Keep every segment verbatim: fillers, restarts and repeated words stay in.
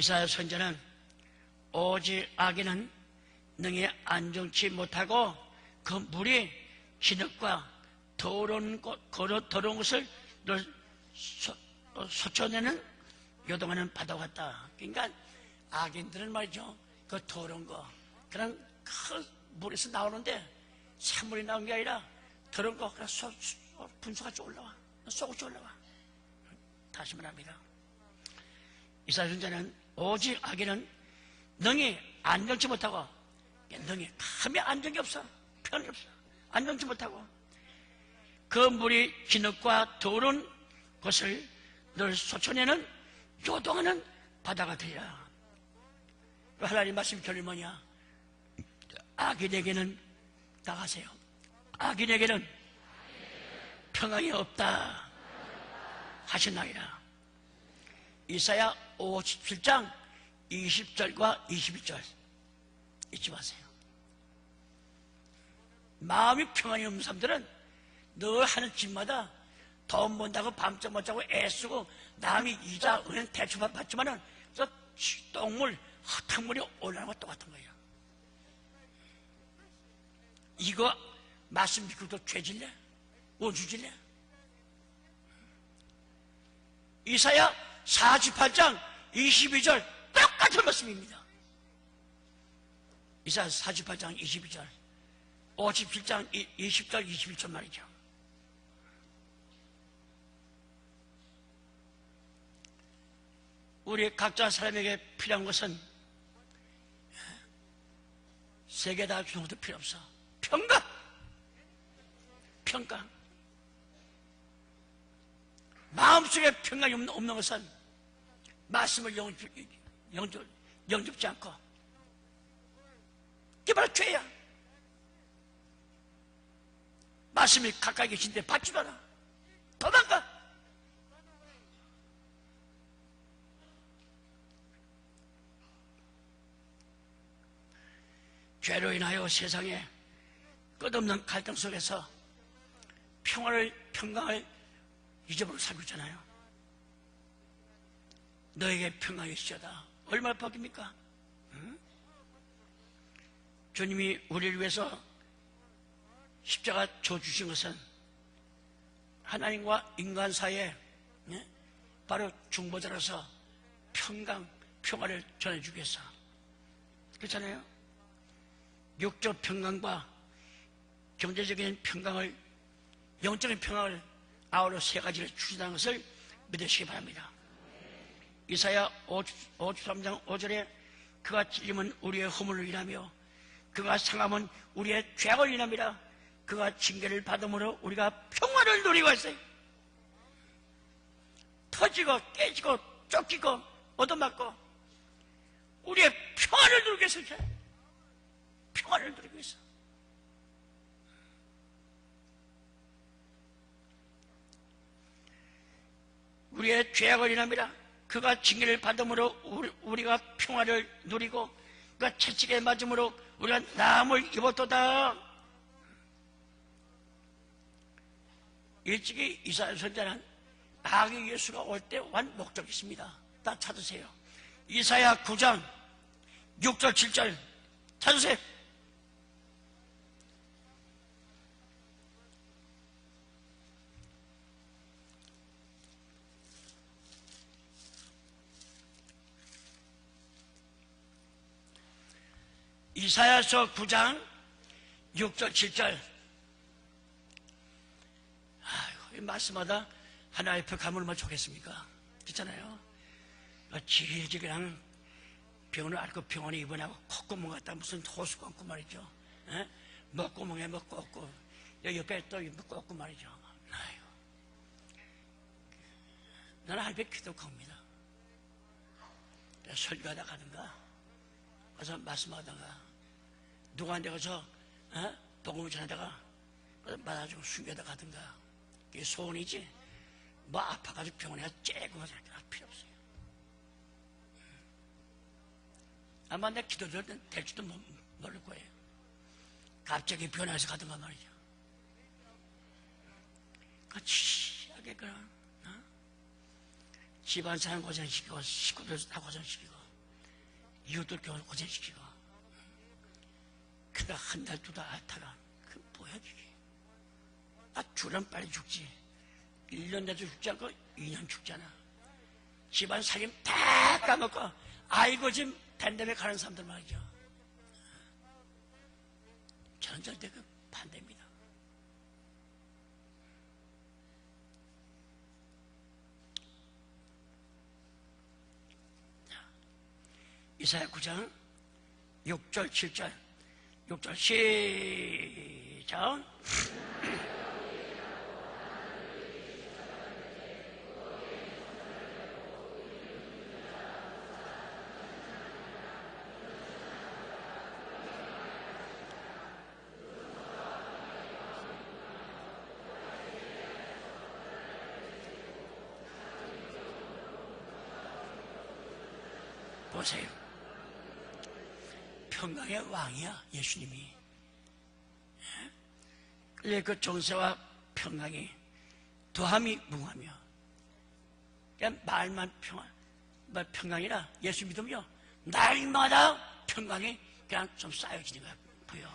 이사야 선지자는 오직 악인은 능히 안정치 못하고 그 물이 진흙과 더러운, 더러운 것을 솟쳐내는 요동하는 바다 같다. 그러니까 악인들은 말이죠, 그 더러운 거, 그런 큰 물에서 나오는데 새물이 나온 게 아니라 더러운 거 그냥 소, 분수같이 올라와, 쏘같이 올라와. 다시 말합니다. 이사야 선지자는 오직 악인은 능히 안정치 못하고, 능히 감히 안정이 없어, 편이 없어, 안정치 못하고 그 물이 진흙과 더러운 것을 늘 솟쳐내는 요동하는 바다가 되리라. 하나님 말씀 결론이 뭐냐? 악인에게는 나가세요. 악인에게는 평안이 없다 하시나이다. 이사야 오십칠 장 이십 절과 이십일 절 잊지 마세요. 마음이 평안이 없는 사람들은 늘 하는 집마다 돈 번다고 밤잠 못 자고 애쓰고 남이 이자 은행 대출 받지만은 저 똥물 흙탕물이 올라오는 것 똑같은 거예요. 이거 말씀 믿고도 죄질래? 원수질래? 이사야 사십팔 장 이십이 절 똑같은 말씀입니다. 이사야 사십팔 장 이십이 절, 오십칠 장 이십 절 이십일 절 말이죠. 우리 각자 사람에게 필요한 것은 세 개 다 주는 것도 필요 없어. 평강, 평강. 마음속에 평강이 없는 것은 말씀을 영접, 영접, 영접지 않고, 그게 바로 죄야. 말씀이 가까이 계신데 받지도 않아. 도망가. 죄로 인하여 세상에 끝없는 갈등 속에서 평화를, 평강을 잊어버리고 살고 있잖아요. 너에게 평강이 있어다. 얼마나 복입니까? 응? 주님이 우리를 위해서 십자가 져 주신 것은 하나님과 인간 사이에 예? 바로 중보자로서 평강, 평화를 전해주기 위해서. 그렇잖아요. 육적 평강과 경제적인 평강을, 영적인 평강을 아우러 세 가지를 주신다는 것을 믿으시기 바랍니다. 이사야 오십삼 장 오 절에 그가 찔림은 우리의 허물을 인하며 그가 상함은 우리의 죄악을 인함이라. 그가 징계를 받음으로 우리가 평화를 누리고 있어요. 터지고 깨지고 쫓기고 얻어맞고 우리의 평화를 누리고 있어요. 평화를 누리고 있어. 우리의 죄악을 인함이라. 그가 징계를 받음으로 우리가 평화를 누리고 그가 채찍에 맞음으로 우리가 나음을 입었도다. 일찍이 이사야 선지자는 악의 예수가 올 때 완 목적이 있습니다. 다 찾으세요. 이사야 구 장 육 절 칠 절 찾으세요. 이사야서 구 장 육 절 칠 절. 아이고, 이 말씀마다 하나의 벽화물 얼마나 좋겠습니까? 그렇잖아요. 질질 그냥 병원을 앓고 병원에 입원하고 콧구멍 갖다 무슨 호수 꽂고 말이죠. 에? 먹구멍에 뭐 꽂고 옆에 또 꽂고 말이죠. 아이고, 나는 할배 기독합니다. 설교하다 가든가 가서 말씀하다가 누구한테 가서 어? 복음을 전하다가 받아주고 숨겨다 가든가. 그게 소원이지 뭐 아파가지고 병원에 가서 째고 가서 할 필요 없어요. 아마 내 기도될 땐 될지도 모를 거예요. 갑자기 변화해서 가든가 말이죠. 그 치하게 그런 어? 집안 사람 고생시키고 식구들 다 고생시키고 이웃들 고생시키고. 그러다 한 달, 두 달 앓다가, 그 뭐야, 그게. 아, 주면 빨리 죽지. 일 년 내도 죽지 않고 이 년 죽잖아. 집안 살림 다 까먹고, 아이고, 지금 밴덤에 가는 사람들 말이죠. 저는 절대 그 반대입니다. 이사야 구 장 육 절 칠 절 육 절 시작. 보세요. 평강의 왕이야, 예수님이. 그래, 그 정세와 평강이 더함이 무하며, 그냥 말만 평안, 말 평강이라 예수 믿으며 날마다 평강이 그냥 좀 쌓여지는 거야, 보여.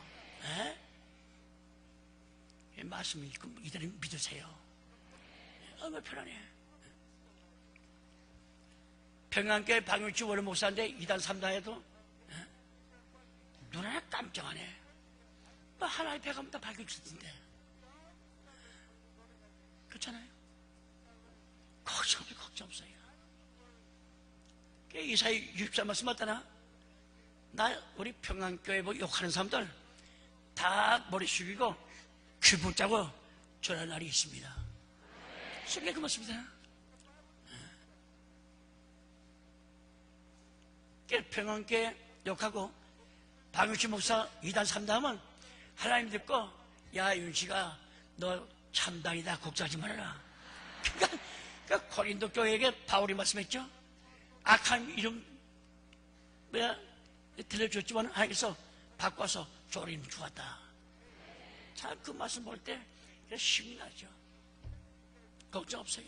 에? 말씀 읽고 이들은 믿으세요. 얼마나 편안해. 평안교회 박용치 원로 목사인데 이단 삼단에도 눈 하나 깜짝하네. 뭐 하나의 배가 다 밝혀주던데. 그렇잖아요. 걱정 없어요. 걱정 없어요. 이사야 육십사 말씀 맞다나? 나 우리 평안교회 뭐 욕하는 사람들 다 머리 숙이고 귀 붙잡고 전할 날이 있습니다. 속에 그 말씀이다. 평안교회 욕하고 박윤치 목사 이단 삼단하면 하나님 듣고, 야 윤씨가 너 참당이다, 걱정하지 말아라. 그러니까, 그러니까 고린도 교회에게 바울이 말씀했죠. 악한 이름 뭐야 들려줬지만 하나님께서 바꿔서 조림 주었다. 자, 그 말씀 볼 때 힘이 나죠. 걱정 없어요.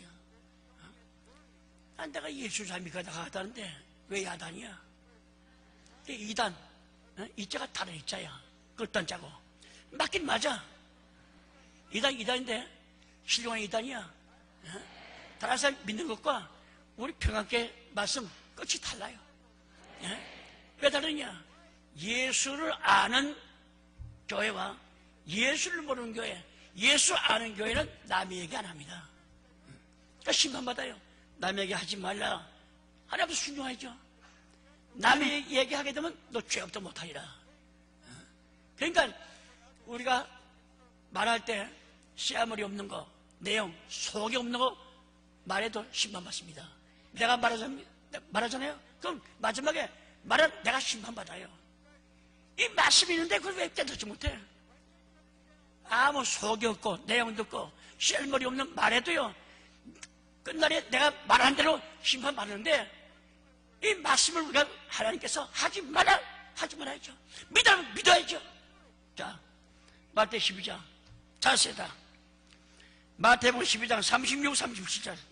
아, 내가 예수 잘 믿고 나가다는데 왜 야단이야? 이단, 이자가 다른 이자야. 끝단 자고. 맞긴 맞아. 이단, 이단인데, 신령한 이단이야. 다른 사람 믿는 것과 우리 평안교회 말씀 끝이 달라요. 왜 다르냐? 예수를 아는 교회와 예수를 모르는 교회, 예수 아는 교회는 남의 얘기 안 합니다. 그러니까 심판받아요. 남의 얘기 하지 말라. 하나님도 순종하죠. 남의 얘기하게 되면 너 죄업도 못하리라. 그러니까 우리가 말할 때 씨아무리 없는 거, 내용, 속이 없는 거 말해도 심판받습니다. 내가 말하잖아요. 말하잖아요. 그럼 마지막에 말은 내가 심판받아요. 이 말씀이 있는데 그걸 왜 깨닫지 못해? 아무 속이 없고 내용도 없고 씨알머리 없는 말해도요, 끝날에 내가 말한 대로 심판받는데, 이 말씀을 우리가 하나님께서 하지 말아, 하지 말아야죠. 믿으면 믿어야죠. 자, 마태 십이 장. 자세다. 마태복음 십이 장 삼십육, 삼십칠 절.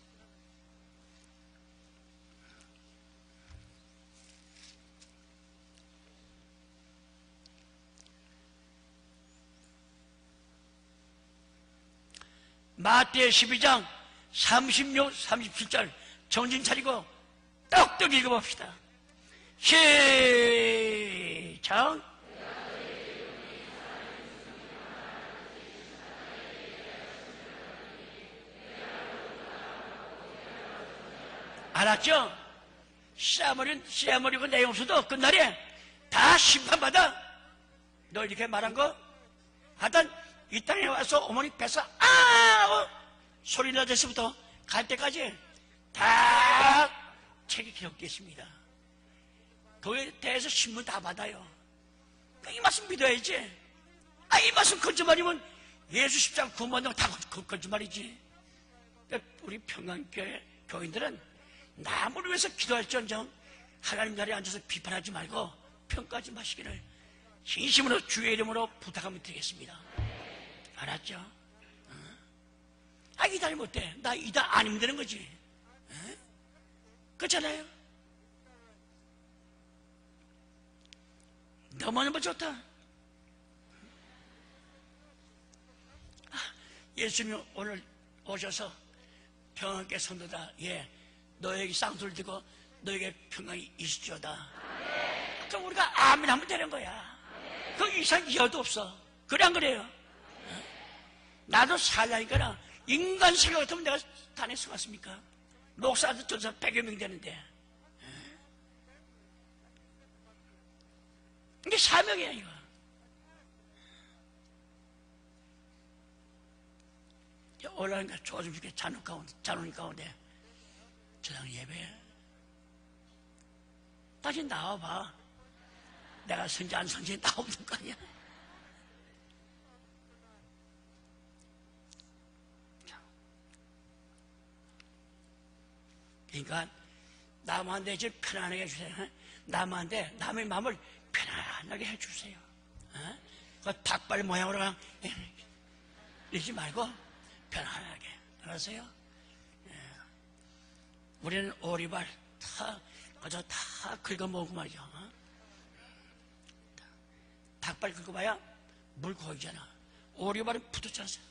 마태 십이 장 삼십육, 삼십칠 절. 정신 차리고 떡떡 읽어봅시다. 시작. 알았죠? 씨아머리, 씨아머리고 내용수도 끝날에 다 심판받아. 너 이렇게 말한 거? 하여튼 이 땅에 와서 어머니 뱃서 아 소리 나서부터 갈 때까지 다 책이 기록되어 있습니다. 그에 대해서 신문 다 받아요. 이 말씀 믿어야지. 아, 이 말씀 거짓말이면 예수 십자가 구원받는 거 다 거짓말이지. 우리 평안교회 교인들은 남을 위해서 기도할지언정 하나님 자리에 앉아서 비판하지 말고 평가하지 마시기를 진심으로 주의 이름으로 부탁하면 드리겠습니다. 알았죠? 어? 아, 이달 못돼. 나 이달 아니면 되는 거지. 어? 그렇잖아요? 너무너무 좋다. 예수님 오늘 오셔서 평안께 선도다. 예, 너에게 쌍수를 들고 너에게 평안이 있으리로다. 그럼 우리가 아멘 하면 되는 거야. 그 이상 이어도 없어. 그래 안 그래요? 나도 살라니까 인간 생각 같으면 내가 단에 서갔습니까? 목사도 전사 백여 명 되는데. 이게 사명이야 이거. 올라가니까 조금 죽게 잔혹 가운데, 잔혹 가운데 저당 예배 다시 나와봐. 내가 선지 안 선지 나오는 거 아니야. 그러니까 남한테 좀 편안하게 해주세요. 남한테 남의 마음을 편안하게 해주세요. 어? 그 닭발 모양으로 그냥 이러지 말고 편안하게. 알았어요? 예. 우리는 오리발 다 그저 다 긁어먹고 말이죠. 어? 닭발 긁어봐야 물 고이잖아. 오리발은 부딪지 않아요.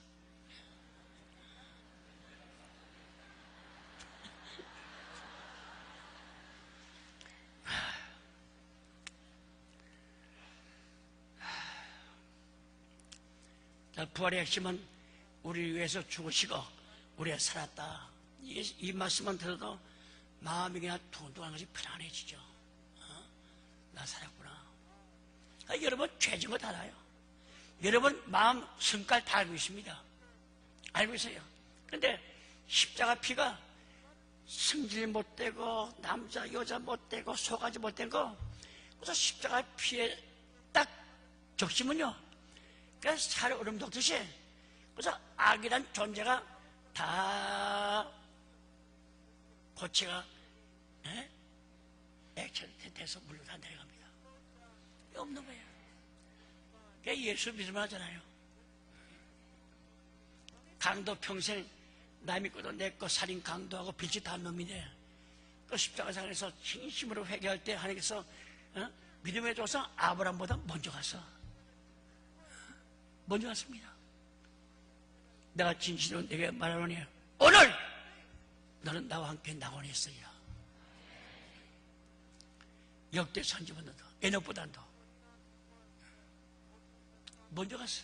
부활의 핵심은 우리 위해서 죽으시고 우리가 살았다. 이, 이 말씀만 들어도 마음이 그냥 두근두근한 것이 편안해지죠. 어? 나 살았구나. 아, 여러분 죄진 거 다 알아요. 여러분 마음 성깔 다 알고 있습니다. 알고 있어요. 그런데 십자가 피가 승질 못되고 남자 여자 못되고 소가지 못된 거 그래서 십자가 피에 딱 적시면요 그래서 살 얼음 덮듯이 그래서 악이란 존재가 다 고체가 액체돼서 물로 다 내려갑니다. 없는 거예요. 그러니까 예수 믿으면 하잖아요. 강도 평생 남이 거도 내 거 살인 강도하고 빌짓 다 한 놈인데 그 십자가상에서 진심으로 회개할 때 하나님께서 어? 믿음에 줘서 아브라함보다 먼저 갔어. 먼저 갔습니다. 내가 진실로 내게 말하노니 오늘 너는 나와 함께 낙원에 있으리라. 역대 선지보다도 에녹보다도 먼저 갔어.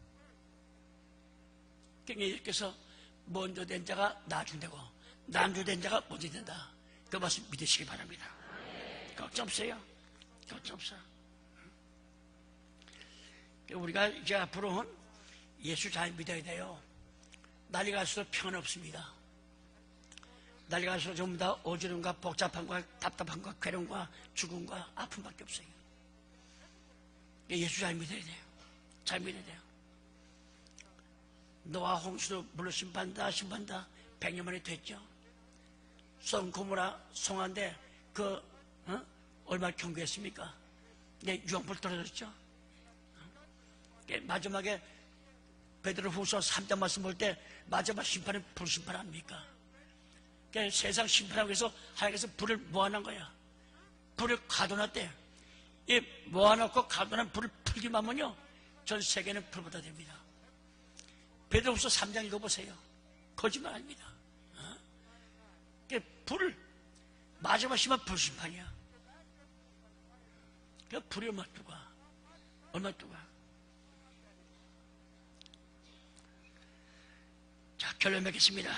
그러니까 예수께서 먼저 된 자가 나중되고 나중된 자가 먼저 된다. 그 말씀 믿으시기 바랍니다. 걱정 없어요. 걱정 없어. 우리가 이제 앞으로 예수 잘 믿어야 돼요. 날이 갈수록 평안 없습니다. 날이 갈수록 전부 다 어지럼과 복잡함과 답답함과 괴로움과 죽음과 아픔밖에 없어요. 예수 잘 믿어야 돼요. 잘 믿어야 돼요. 노아 홍수도 물로 심판다 심판다 백 년 만에 됐죠. 송 고모라 송한데 그 어? 얼마나 경고했습니까? 네, 유황불 떨어졌죠. 마지막에 베드로후서 삼 장 말씀 볼 때 마지막 심판은 불심판합니까? 그러니까 세상 심판하기 위해서 하나님께서 불을 모아놓은 거야. 불을 가둬놨대. 이 모아놓고 가둬놓은 불을 풀기만 하면요 전 세계는 불보다 됩니다. 베드로후서 삼 장 읽어보세요. 거짓말 아닙니다. 어? 그러니까 불을 마지막 심판 불심판이야. 그러니까 불이 얼마 두가 얼마 두가 자, 결론 맺겠습니다.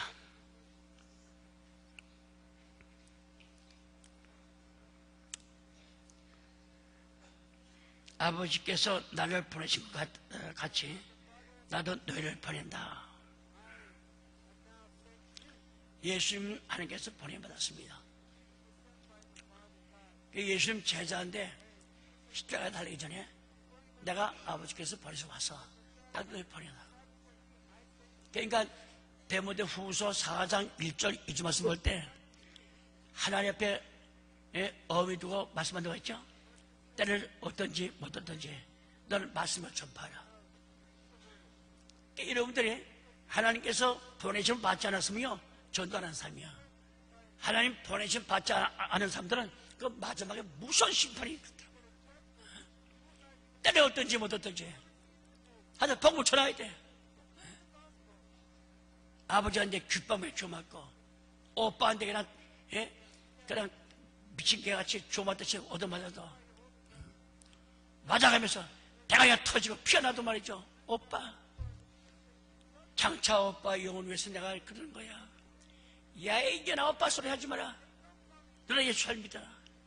아버지께서 나를 보내신 것 같이 나도 너희를 보낸다. 예수님 하나님께서 보내받았습니다. 예수님 제자인데 십자가에 달리기 전에 내가 아버지께서 보내서 와서 나도 너희 보내다. 그러니까 데모데 후서 사 장 일 절 이 절 말씀 볼 때 하나님 앞에 어미 두고 말씀한 데가 있죠. 때를 어떤지 못 어떤지 너는 말씀을 전파하라. 여러분들이 하나님께서 보내심 받지 않았으면요 전도하는 삶이야. 하나님 보내심 받지 않은 사람들은 그 마지막에 무서운 심판이 있더라고요. 때려었든지 못었든지 하여튼 복을 쳐놔야 돼. 아버지한테 귓밤에 줘맞고 오빠한테 그냥 예? 그냥 미친 개같이 줘맞듯이 얻어맞아도 맞아가면서 대가리가 터지고 피어나도 말이죠. 오빠, 장차 오빠 영혼 위해서 내가 그러는 거야. 야, 이제나 오빠 소리 하지 마라. 너는 예수 잘 믿어라.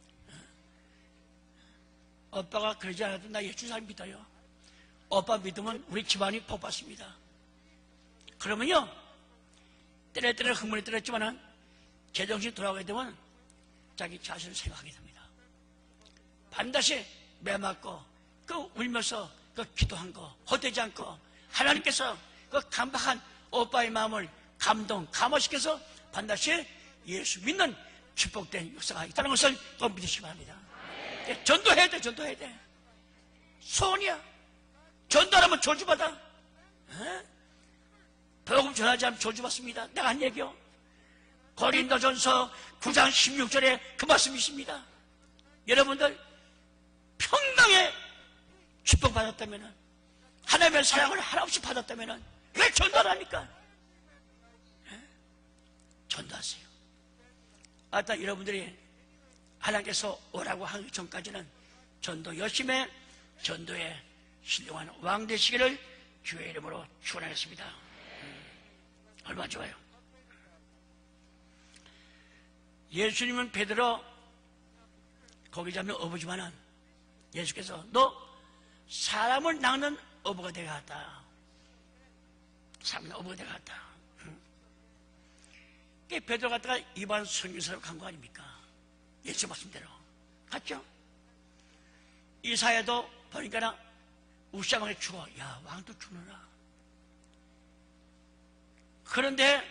오빠가 그러지 않아도 나 예수 잘 믿어요. 오빠 믿으면 우리 집안이 복받습니다. 그러면요, 때려때려 흥분이 때렸지만은 제정신이 돌아가게 되면 자기 자신을 생각하게 됩니다. 반드시 매 맞고 그 울면서 그 기도한 거 헛되지 않고 하나님께서 그 감박한 오빠의 마음을 감동, 감화시켜서 반드시 예수 믿는 축복된 역사가 있다는 것을 꼭 믿으시기 바랍니다. 전도해야 돼, 전도해야 돼. 소원이야. 전도하면 저주받아. 에? 복음 전하지 않으면 저주받습니다. 내가 한 얘기요. 고린도전서 구 장 십육 절에 그 말씀이십니다. 여러분들 평강에 축복받았다면, 하나님의 사랑을 하나없이 받았다면 왜 전도를 합니까? 에? 전도하세요. 아따 여러분들이 하나님께서 오라고 하기 전까지는 전도 열심히 해, 전도에 신령한 왕 되시기를 주의 이름으로 축원하겠습니다. 음, 얼마나 좋아요. 예수님은 베드로 거기 잡는 어부지만은 예수께서 너 사람을 낚는 어부가 되어갔다. 사람을 어부가 되어갔다. 음. 베드로 갔다가 이반 선교사로 간 거 아닙니까? 예수 말씀대로 갔죠? 이사야도 보니까 우시아왕이 죽어. 야, 왕도 죽느라. 그런데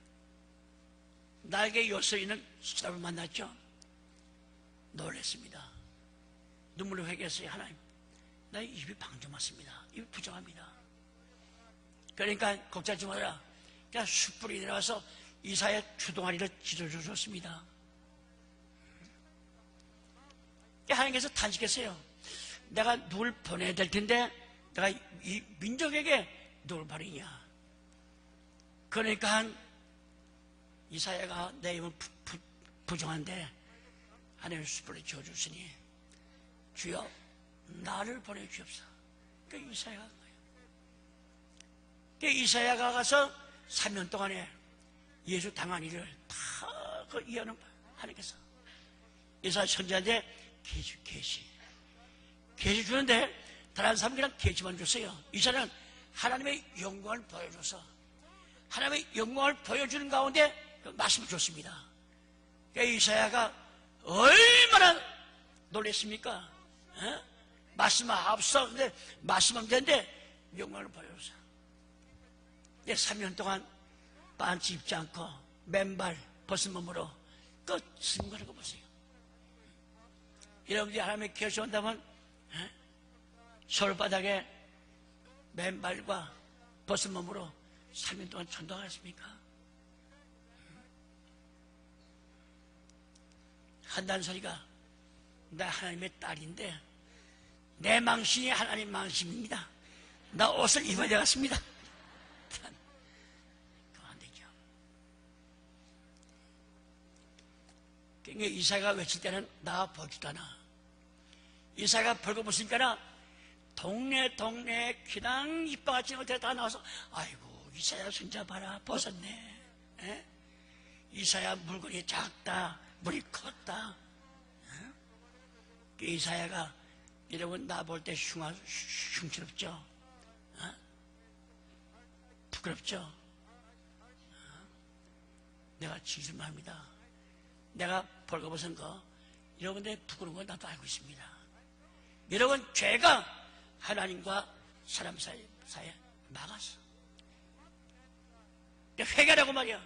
나에게 요새 있는 사람을 만났죠? 놀랬습니다. 눈물로 회개했어요. 하나님, 나 입이 방정 맞습니다. 입이 부정합니다. 그러니까 걱정하지 마라. 그냥 숯불이 내려와서 이사야 주동아리를 찢어줬습니다. 하나님께서 탄식했어요. 내가 누굴 보내야 될 텐데 내가 이 민족에게 누굴 보내냐. 그러니까 한 이사야가 내 입은 부, 부, 부정한데 하나님 숯불에 지어줬으니 주여 나를 보내주옵소서. 그 이사야가 한 거예요. 그 이사야가 가서 삼 년 동안에 예수 당한 일을 다그 이해하는 거예요. 하나님께서 이사야 선지자한테 계시, 계시. 계시 주는데 다른 사람들이랑 계시만 줬어요. 이사야는 하나님의 영광을 보여줘서 하나님의 영광을 보여주는 가운데 그 말씀을 줬습니다. 그러니까 이사야가 얼마나 놀랬습니까? 어? 말씀 앞서 근데 말씀하면 되는데 영광을 보여줘서 삼 년 동안 반지 입지 않고 맨발 벗은 몸으로 그 승거하는 거 보세요. 여러분들이 하나님의 계시 온다면 서울바닥에 맨발과 벗은 몸으로 삼 년 동안 전도하겠습니까? 한다는 소리가 나 하나님의 딸인데 내 망신이 하나님 망신입니다. 나 옷을 입어야 되겠습니다. 그건 안 되죠. 그러니까 이사야가 외칠 때는 나 보지도 않아. 이사야가 벌거벗으니까 동네 동네 그냥 이빠같이 어디 다 나와서 아이고 이사야 손자 봐라 벗었네. 에? 이사야 물건이 작다 물이 컸다. 에? 이사야가 여러분 나 볼 때 흉스럽죠? 어? 부끄럽죠? 어? 내가 진실합니다. 내가 벌거벗은 거 여러분들 부끄러운 거 나도 알고 있습니다. 여러분 죄가 하나님과 사람 사이, 사이에 막았어. 회개라고 말이야.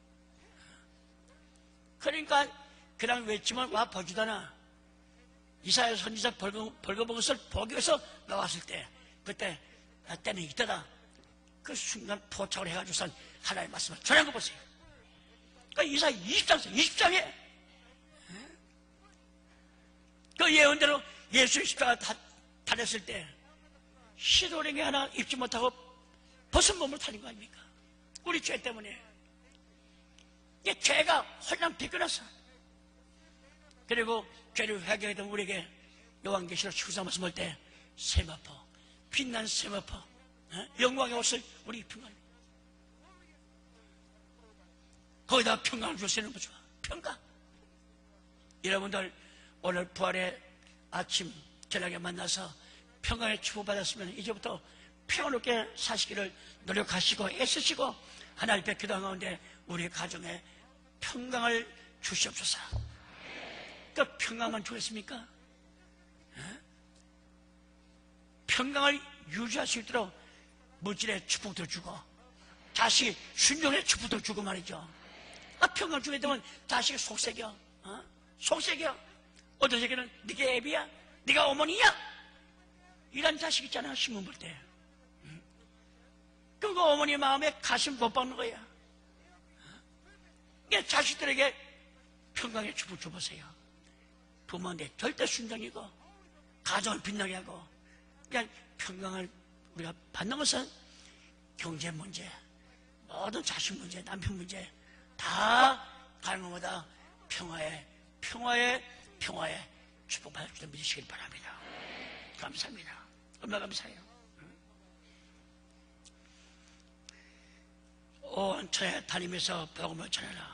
그러니까 그냥 외치면 와 보지도 않아. 이사야 선지자 벌거, 벌거벗은 것을 보기 위해서 나왔을 때 그때 때는 있더라. 그 순간 포착을 해가지고선 하나님의 말씀을 전한 거 보세요. 그러니까 이사야 이십 장 이십 장에 그 예언대로 예수의 십자가 다 다녔을 때 시도랭이 하나 입지 못하고 벗은 몸으로 다닌 거 아닙니까? 우리 죄 때문에. 이 죄가 홀랑 비껴났어. 그리고 죄를 회개하던 우리에게 요한계시록 십구 장 말씀 볼 때 세마포, 빛난 세마포, 어? 영광의 옷을 우리 입힌 거예요. 거기다 평강을 주시는 거죠. 평강. 여러분들 오늘 부활의 아침 저녁에 만나서 평강의 축복받았으면 이제부터 평화롭게 사시기를 노력하시고 애쓰시고 하나님 앞에 기도한 가운데 우리 가정에 평강을 주시옵소서. 그 평강만 주겠습니까? 에? 평강을 유지할 수 있도록 물질의 축복도 주고 자식이 순종의 축복도 주고 말이죠. 아, 평강 주게 되면 자식이 속색여. 어? 속색여. 어떤 새끼는 네가 애비야? 네가 어머니야? 이런 자식 있잖아, 신문 볼 때. 응? 그럼 그 어머니 마음에 가슴 못 박는 거야. 어? 그러니까 자식들에게 평강의 축복 줘보세요. 부모한테 절대 순종이고 가정을 빛나게 하고 그냥 평강을 우리가 받는 것은 경제 문제, 모든 자식 문제, 남편 문제 다 가는 것보다 평화에 평화에 평화에 축복받을 줄 믿으시길 바랍니다. 감사합니다. 얼마나 감사해요. 온 천하 다니면서 복음을 전해라.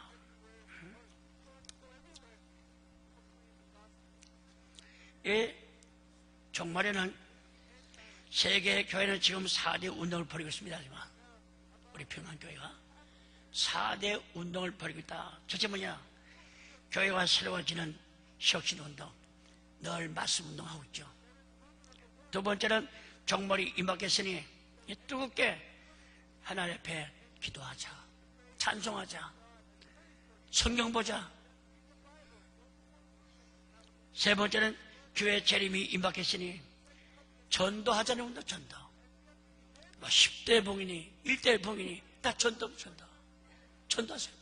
이 종말에는 세계 교회는 지금 사 대 운동을 벌이고 있습니다. 하지만 우리 평안교회가 사 대 운동을 벌이고 있다. 첫째 뭐냐? 교회가 새로워지는 혁신운동, 늘 말씀 운동하고 있죠. 두 번째는 종말이 임박했으니 뜨겁게 하나님 앞에 기도하자, 찬송하자, 성경 보자. 세 번째는 교회 재림이 임박했으니 전도하자는 운동, 전도. 뭐 십 대 봉이니 일 대 봉이니 다 전도, 전도. 전도하세요.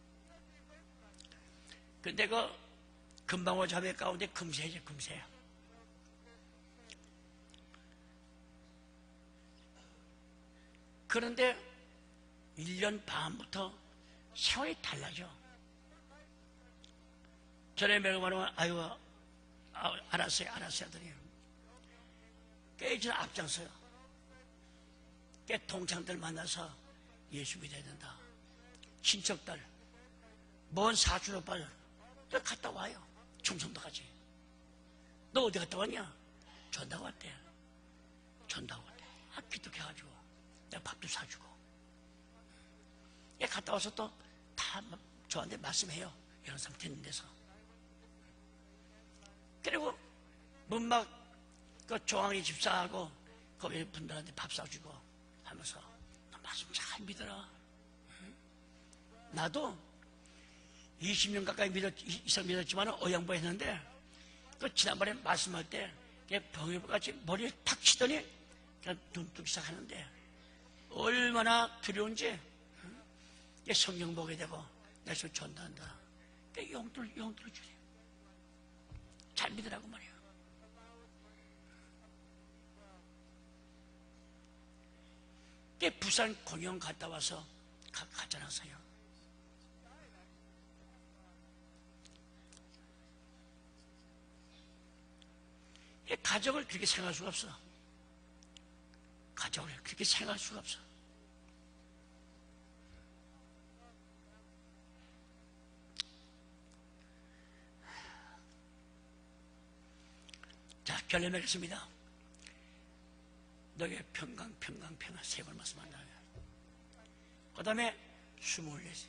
근데 그 금방어 자매 가운데 금세죠, 금세. 그런데 일 년 반부터 세월이 달라져. 전에 내가 말하면 아유, 아, 알았어요, 알았어요 하더니 깨지는 앞장서요. 깨 동창들 만나서 예수 믿어야 된다. 친척들, 먼 사촌 오빠들 갔다 와요. 충청도까지. 너 어디 갔다 왔냐? 전다고 왔대. 전다고 왔대. 아, 기특해가지고 내가 밥도 사주고. 얘 갔다 와서 또 다 저한테 말씀해요. 이런 사람 듣는 데서. 그리고 문막 그 조항이 집사하고 거기 분들한테 밥 사주고 하면서 너 말씀 잘 믿어라. 응? 나도 이십 년 가까이 믿었, 이상 믿었지만 어양부 했는데 그 지난번에 말씀할 때 병이같이 머리에 탁 치더니 그냥 눈 뜨기 시작하는데 얼마나 두려운지. 응? 성경 보게 되고 내 손 전도한다. 용돈, 용돈을 주세요. 잘 믿으라고 말이야. 부산 공연 갔다 와서 가, 갔잖아요. 가족을 그렇게 생각할 수가 없어. 가족을 그렇게 생각할 수가 없어. 자, 결론 맺겠습니다. 너의 평강, 평강, 평강 세 번 말씀한다. 그 다음에 숨을 내쉬.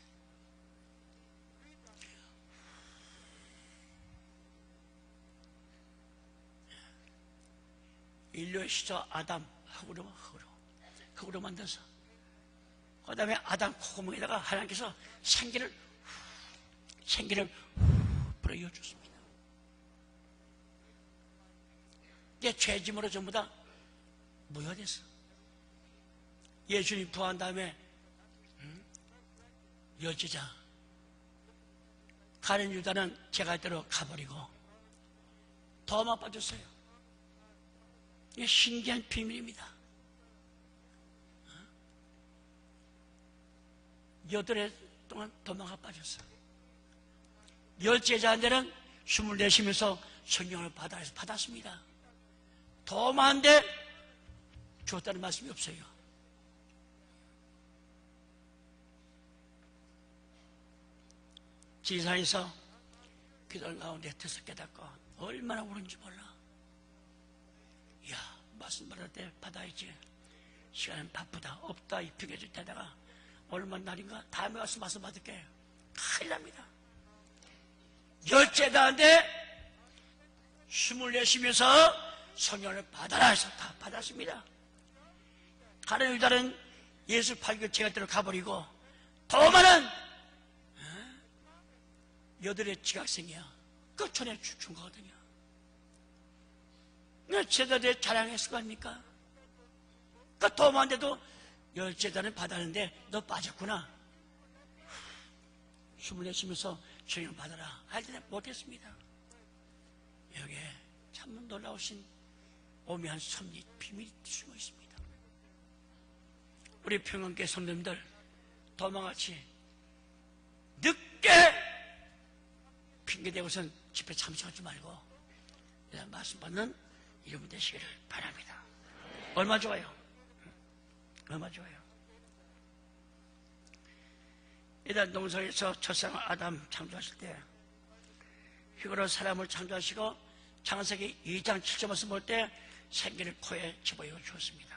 인류의 시조 아담 흙으로 흙으로 흙으로 만들어서 그 다음에 아담 콧구멍에다가 하나님께서 생기를 생기를 불어넣어줬습니다. 이제 죄짐으로 전부 다 무효됐어. 예수님 부활한 다음에 음? 여지자 가는 유다는 제갈대로 가버리고 더만 빠졌어요. 이게 신기한 비밀입니다. 여덟 해 동안 도망가 빠졌어. 열 제자한테는 숨을 내쉬면서 성령을 받아서 받았습니다. 도망한데 줬다는 말씀이 없어요. 지사에서 기도를 가운데 터서 깨닫고 얼마나 우는지 몰라. 이야, 말씀 받을 때 받아야지. 시간은 바쁘다, 없다, 입히게 되다가 얼마나 날인가 다음에 와서 말씀 받을게. 큰일 납니다. 열째다한테 숨을 내쉬면서 성령을 받아라 해서 다 받았습니다. 가는 유다는 예수 팔교 제갈대로 가버리고 도마는 여덟의 지각생이야. 그 전에 준 거거든요. 제자들이 자랑했을 거 아닙니까? 그 도마인데도 열 제자는 받았는데 너 빠졌구나. 숨을 내쉬면서 성령 받아라 할 때는 못했습니다. 여기에 참 놀라우신 오묘한 섭리 비밀이 숨어 있습니다. 우리 평안교회 성도님들 도마같이 늦게 핑계대고선 집회 참석하지 말고 이런 말씀 받는 이름 되시기를 바랍니다. 얼마 좋아요? 얼마 좋아요? 에덴 동산에서 첫상 아담 창조하실 때 흙으로 사람을 창조하시고 창세기 이 장 칠 절 말씀 볼 때 생기를 코에 집어넣어 주었습니다.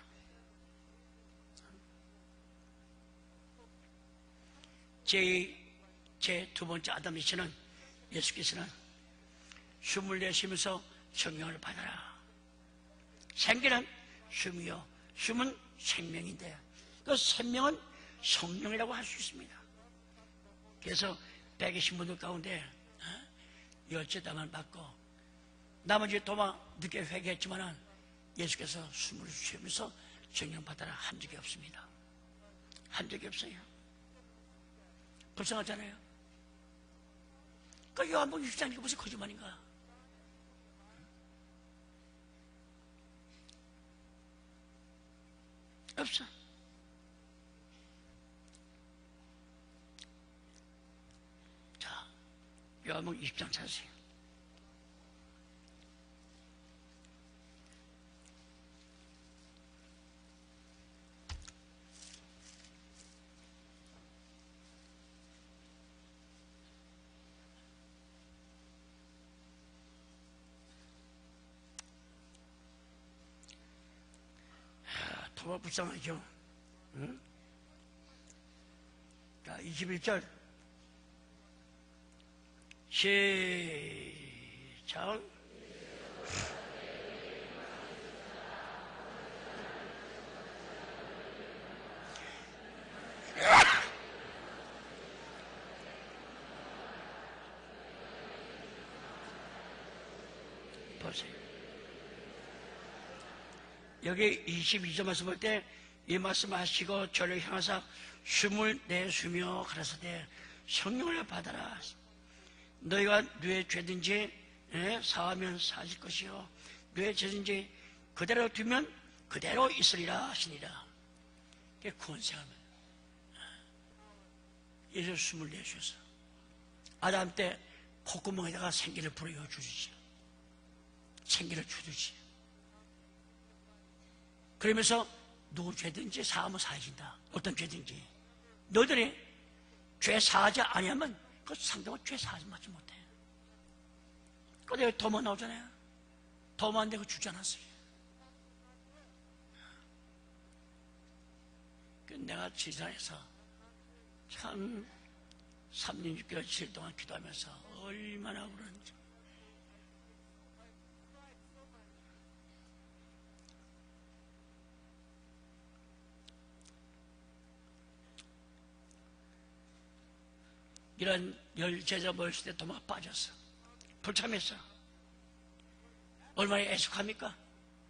제 두 번째 아담이시는 예수께서는 숨을 내쉬면서 성령을 받아라. 생기는 숨이요, 숨은 생명인데 그 생명은 성령이라고 할 수 있습니다. 그래서 백이신 분들 가운데 열제다만 받고 나머지 도마 늦게 회개했지만 예수께서 숨을 쉬면서 성령 받아라 한 적이 없습니다. 한 적이 없어요. 불쌍하잖아요. 그 요한복음 육 장 이거 무슨 거짓말인가? 없어. 자, 요한복음 육 장 찾으세요. 도마 불쌍하죠. 응? 자, 이십일 절 시작. 보세요. 여기 이십이 절 말씀 볼 때 이 말씀 하시고 저를 향하사 숨을 내쉬며 가라사대 성령을 받아라. 너희가 누의 죄든지 사하면 사실 것이요 누의 죄든지 그대로 두면 그대로 있으리라 하시니라. 그게 구원생활입니다. 예수 숨을 내쉬어서 아담 때 콧구멍에다가 생기를 불어넣어 주듯이 생기를 주듯이 그러면서 누구 죄든지 사하면 사해진다. 어떤 죄든지 너희들이 죄 사하지 아니하면 그 상대가 죄 사하지 맞지 못해. 그런데 도마 나오잖아요. 도마인데 그 주지 않았어요. 내가 지산에서 참 삼 년 육 개월 칠 일 동안 기도하면서 얼마나 그런지 이런 열 제자 모였을 때 도마 빠졌어. 불참했어. 얼마나 애숙합니까?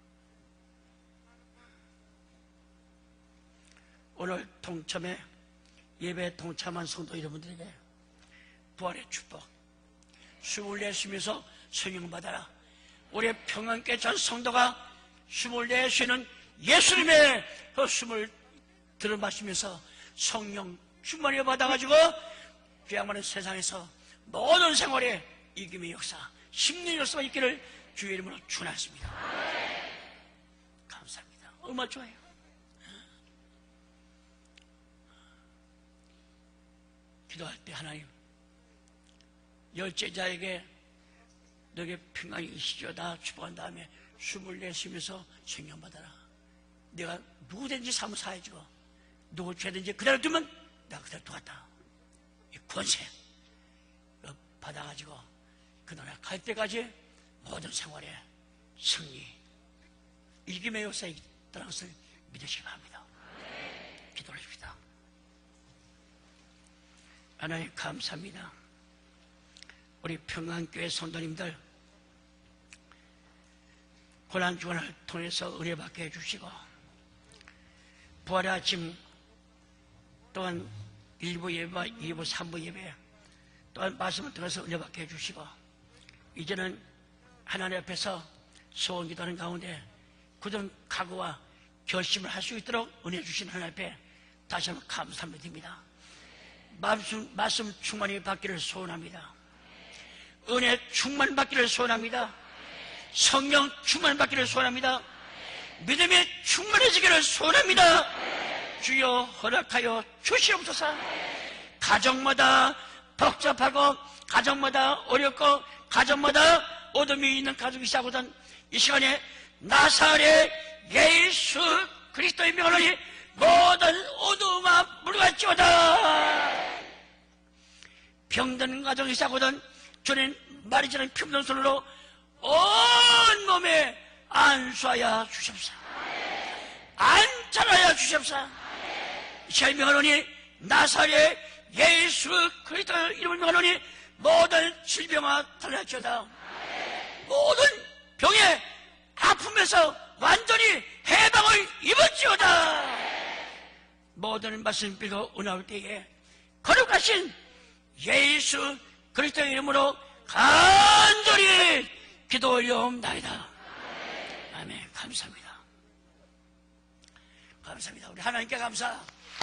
오늘 동참에 예배에 동참한 성도 여러분들에게 부활의 축복 숨을 내쉬면서 성령 받아라. 우리의 평안교회 전 성도가 숨을 내쉬는 예수님의 그 숨을 들어마시면서 성령 충만히 받아가지고 귀양만한 세상에서 모든 생활에 이김의 역사, 심리의 역사가 있기를 주의 이름으로 축원하십니다. 감사합니다. 얼마나 좋아요. 기도할 때 하나님, 열 제자에게 너에게 평강이 있으리로다 축복한 다음에 숨을 내쉬면서 성령 받아라. 내가 누구든지 삶을 사해주고 누구 죄든지 그대로 두면 내가 그대로 두었다. 이 권세 받아가지고 그 나라 갈 때까지 모든 생활에 승리, 이김의 역사에 있다는 것을 믿으시기 바랍니다. 기도하십시다. 하나님 감사합니다. 우리 평강교회 성도님들 고난주간을 통해서 은혜받게 해주시고 부활의 아침 또한 일부 예배와 이부 삼부 예배 또한 말씀을 통해서 은혜받게 해주시고 이제는 하나님 앞에서 소원 기도하는 가운데 굳은 각오와 결심을 할 수 있도록 은혜 주신 하나님 앞에 다시 한번 감사를 드립니다. 말씀, 말씀 충만히 받기를 소원합니다. 은혜 충만 받기를 소원합니다. 성령 충만 받기를 소원합니다. 믿음이 충만해지기를 소원합니다. 주여 허락하여 주시옵소서. 가정마다 복잡하고 가정마다 어렵고 가정마다 어둠이 있는 가족이 시작하던 이 시간에 나사렛 예수 그리스도의 명하노니 모든 어두움아 물러갈지어다. 병든 가정이 시작하던 주님 마리지는 피없는 손으로 온 몸에 안수하여 주십사. 안전하여 주십사. 이시간에 명하노니 나사렛 예수 그리스도 이름을 명하노니 모든 질병아 달라지어다. 모든 병에 아픔에서 완전히 해방을 입었지어다. 모든 말씀 빌고 은하올 때에 거룩하신 예수 그리스도의 이름으로 간절히 기도 올려옵나이다. 아멘. 감사합니다. 감사합니다. 우리 하나님께 감사.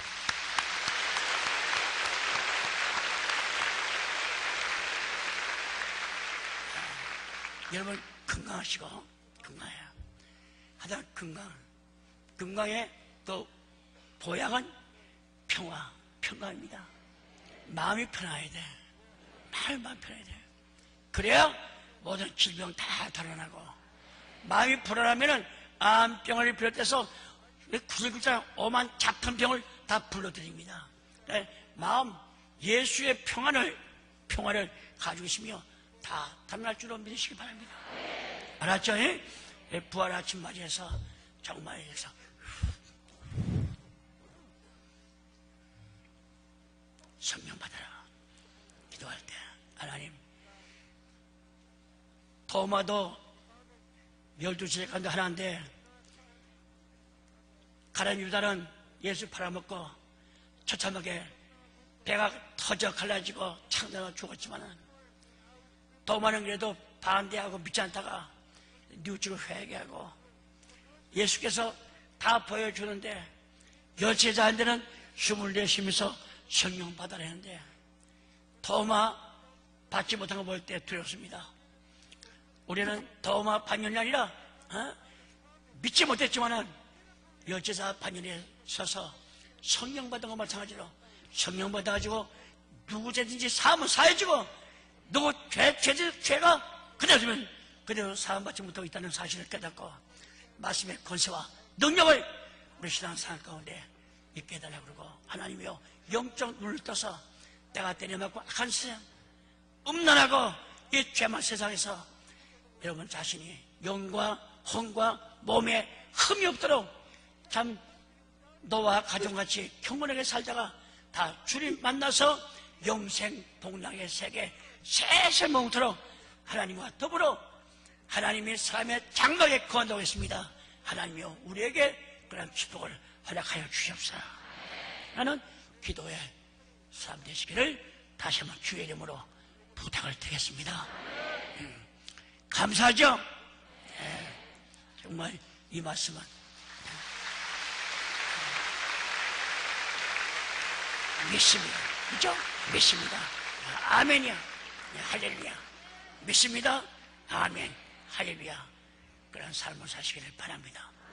여러분 건강하시고 건강해요. 하다 건강, 건강의 또 보약은 평화, 평강입니다. 마음이 편해야 돼. 마음이 편해야 돼. 그래야 모든 질병 다 달아나고 마음이 불안하면은 암병을 비롯해서 구슬구슬 오만 잡힌 병을 다 불러드립니다. 마음 예수의 평안을 평화를 가지고 있으며 다 달아날 줄로 믿으시기 바랍니다. 알았죠? 부활 아침 맞이해서 정말 해서 성령 받아라. 기도할 때 하나님 도마도 열두 제자가운데 하나인데 가룟 유다는 예수 팔아먹고 처참하게 배가 터져 갈라지고 창자가 죽었지만은 도마는 그래도 반대하고 믿지 않다가 뉘우치고 회개하고 예수께서 다 보여주는데 열 제자한테는 숨을 내쉬면서 성령 받아라 했는데 도마 받지 못한 거 볼 때 두렵습니다. 우리는 도마 반년이 아니라 어? 믿지 못했지만은 열 제자 반년에 서서 성령 받은 거 마찬가지로 성령 받아가지고 누구 죄든지 사함은 사해지고 누구 죄, 죄, 죄가 그대로 두면 그대로 사함받지 못하고 있다는 사실을 깨닫고 말씀의 권세와 능력을 우리 신앙생활 가운데 있게 해달라고 그러고 하나님이여 영적 눈을 떠서 때가 때려맞고 악한 세상 음란하고 이 죄만 세상에서 여러분 자신이 영과 혼과 몸에 흠이 없도록 참 너와 가정같이 경건하게 살다가 다 주님 만나서 영생 복락의 세계 새세 몽토록 하나님과 더불어 하나님의 사람의 장막에 거한다고 했습니다. 하나님이여 우리에게 그런 축복을 허락하여 주시옵소서. 나는 기도의 사람 되시기를 다시 한번 주의 이름으로 부탁을 드리겠습니다. 음, 감사하죠? 네, 정말 이 말씀은 믿습니다. 그죠? 믿습니다. 아멘이야. 할렐루야. 믿습니다. 아멘. 할렐루야. 그런 삶을 사시기를 바랍니다.